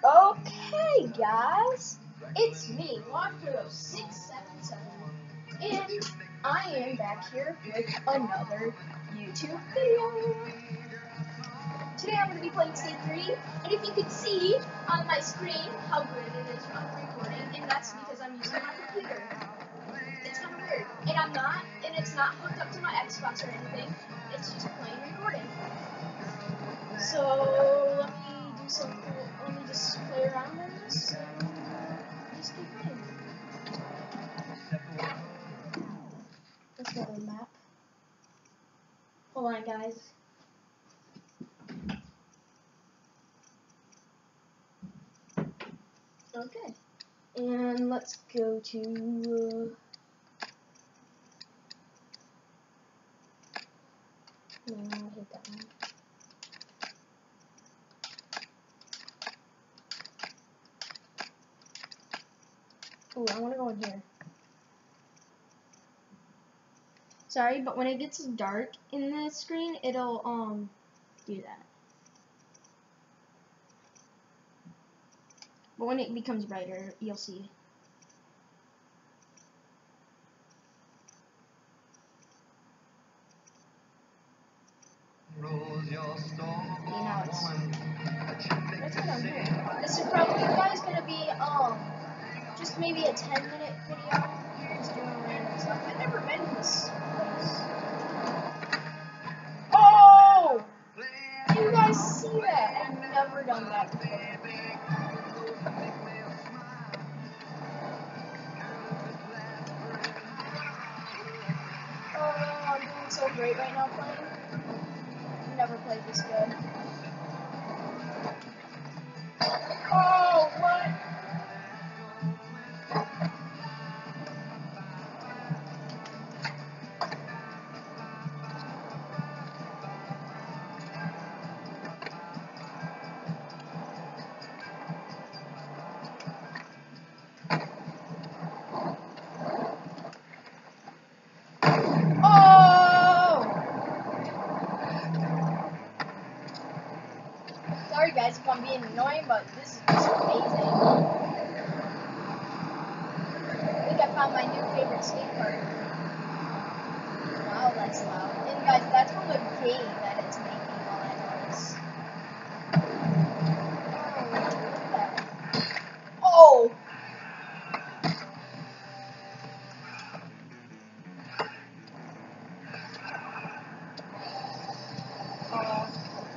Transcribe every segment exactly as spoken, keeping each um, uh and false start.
Okay, guys, it's me, Walker six seven seven, and I am back here with another YouTube video. Today I'm going to be playing Skate three, and if you can see on my screen how good it is on recording, and that's because I'm using my computer. It's kind of weird, and I'm not, and it's not hooked up to my Xbox or anything. It's just plain recording. So let me do some cool. Let me just play around in this and uh, just keep playing. Let's go to the map. Hold on, guys. Okay, and let's go to. Uh, no, I hate that one. Ooh, I want to go in here. Sorry, but when it gets dark in the screen, it'll um do that. But when it becomes brighter, you'll see. Okay, now it's. What's going on here? This is probably, guys, gonna be um just maybe a ten minute video, just doing random stuff. I've never been to this place. Oh! Do you guys see that? I've never done that before. Oh, I'm doing so great right now playing. I've never played this good. Oh, what? Sorry guys if I'm being annoying, but this is just amazing. I think I found my new favorite skate park. Wow, that's loud. And guys, that's from the game that it's making all that noise. Oh, look at that. Oh! Oh.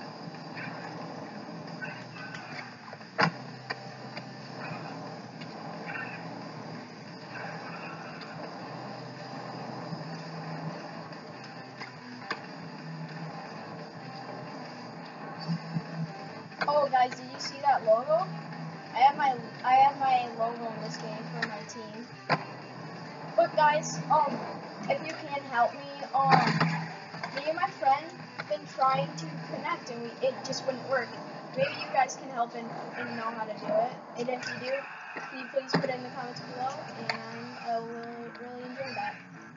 Oh guys, did you see that logo? I have my I have my logo in this game for my team. But guys, um, if you can help me, um, me and my friend been trying to connect and we it just wouldn't work. Maybe you guys can help and, and know how to do it. And if you do, can you please put it in the comments below, and I will really enjoy that.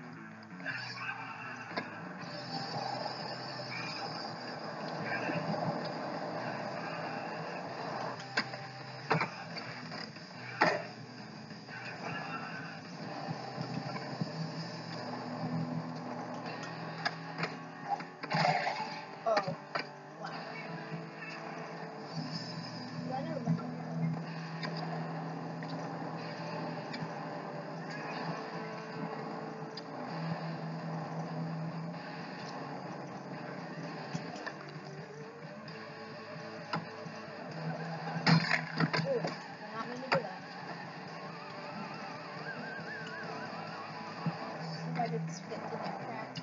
It's fit to that crack.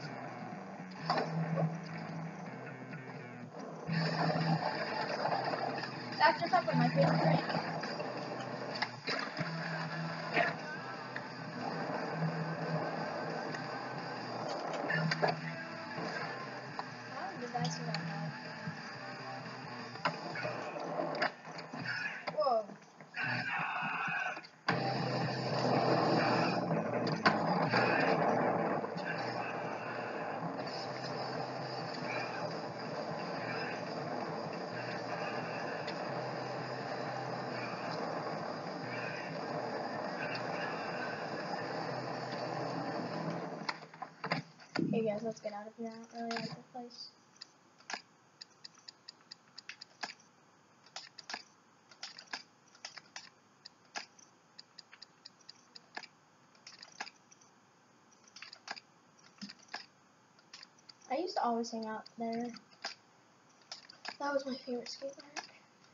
Doctor Pepper, my favorite drink. How did I see that now? Whoa. Okay, guys, let's get out of here. I don't really like this place. I used to always hang out there. That was my favorite skate park.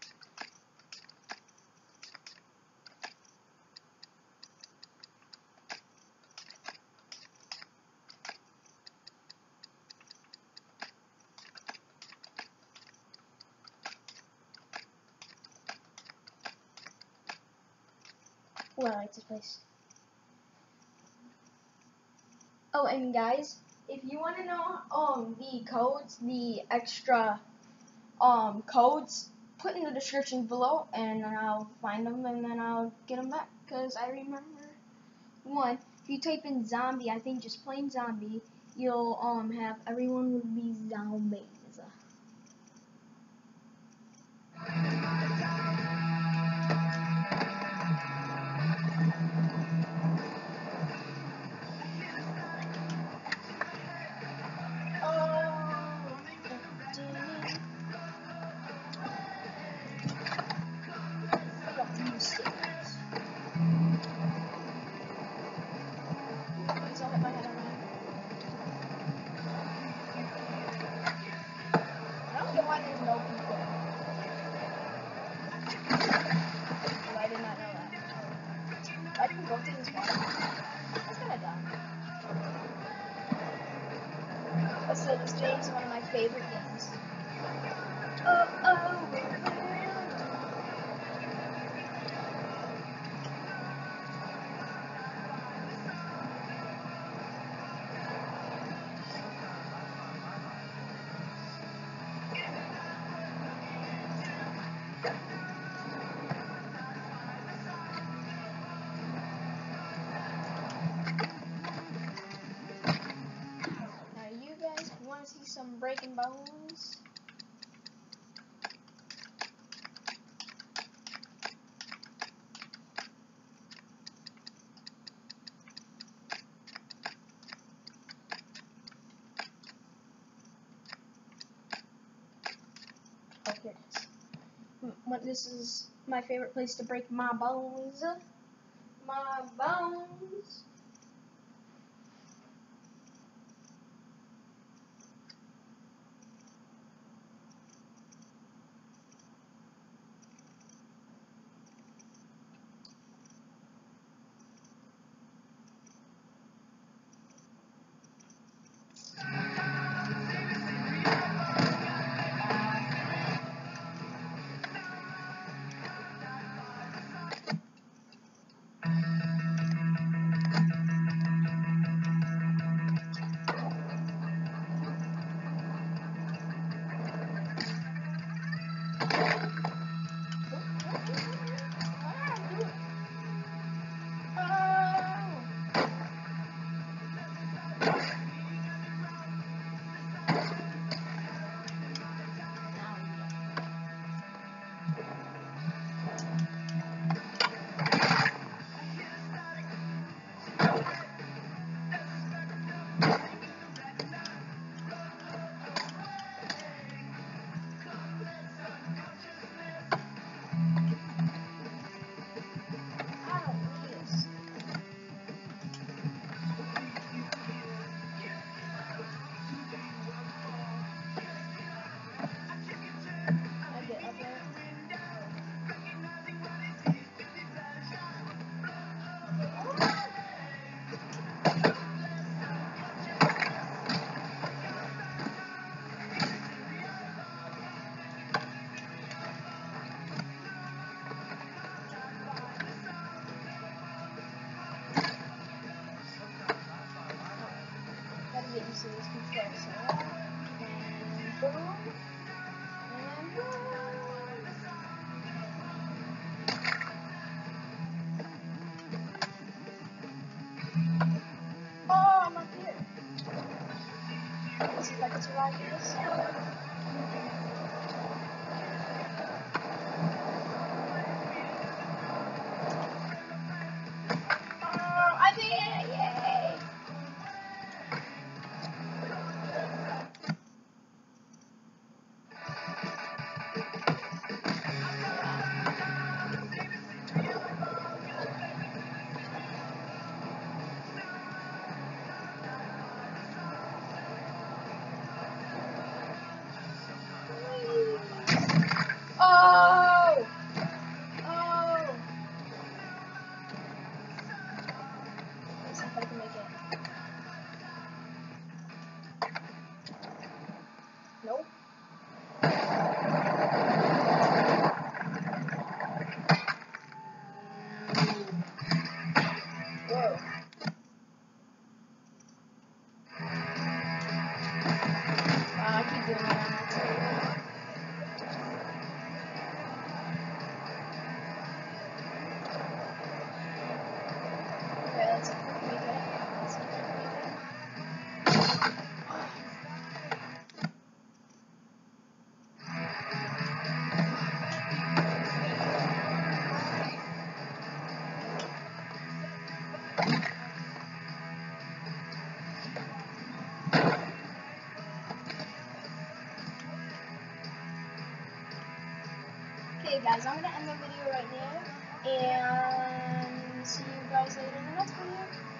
Oh, I like this place. Oh, and guys, if you want to know um the codes, the extra um codes, put in the description below, and I'll find them and then I'll get them back. Cause I remember one. If you type in zombie, I think just plain zombie, you'll um have everyone would be zombies. So this game is one of my favorite games. Oh, oh. Now you guys want to see some breaking bones? Oh, here it is. What this is my favorite place to break my bones. My bones. So this control set, and boom, and boom. Oh, I'm up here. Let's see if I can survive this. Oh, I made it! Yay! Okay guys, I'm gonna end the video right now, and see you guys later in the next video.